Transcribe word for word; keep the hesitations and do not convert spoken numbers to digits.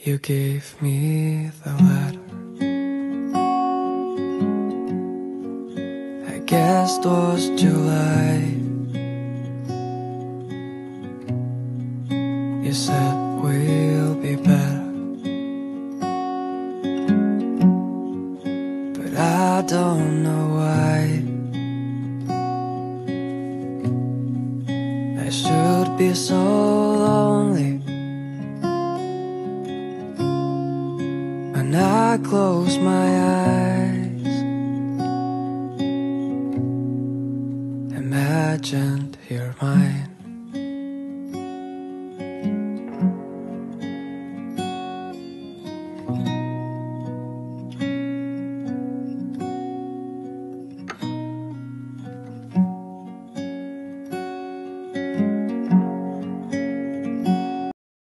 You gave me the letter. I guess it was July. You said we'll be better, but I don't know why. I should be so lonely when I close my eyes. Imagined you're mine.